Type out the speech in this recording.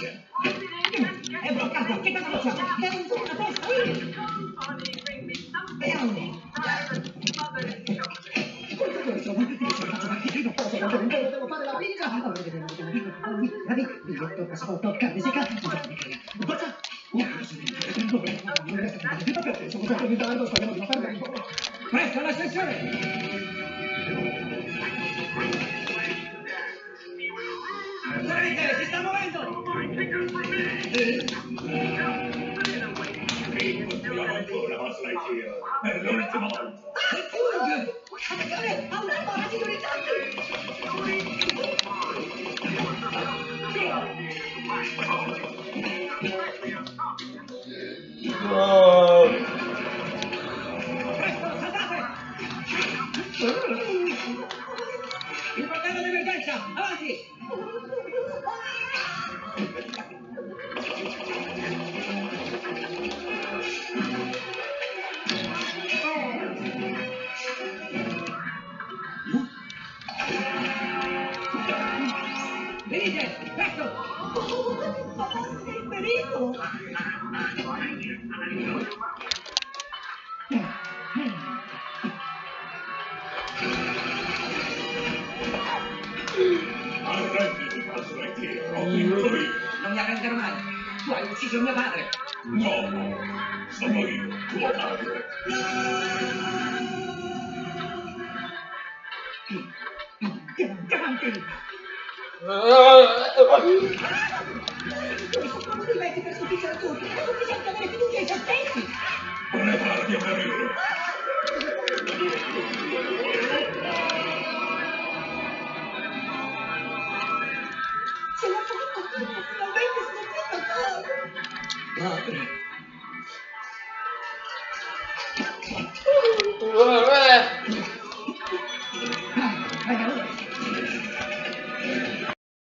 È bloccato, che cosa facciamo? Dai un po' la testa, devo fare la pizza. Biglietto, passaporto, cartesica. Forza! Sono sempre in ritardo, speriamo di non perdere. Presto all'ascensore! Sorride, si sta muovendo! Continuiamo ancora, Buzz Lightyear, per l'ultima volta. Furg! Attenzione, ha una barra di orizzonti! Presto, saltate! Il portello d'emergenza, avanti! Venite, presto! Che pericolo! Arrenditi, Buzz Lightyear, ho vinto io. Non mi arrenderò mai! Tu hai ucciso mio padre! No, sono io, tuo padre. Davanti! Sono dei mezzi per sufficiere a tutti! È sufficiente avere fiducia in se stessi! Preparati a morire. Ce l'ho fatta! Finalmente sono pronta a farlo! Padre! Venga, ora!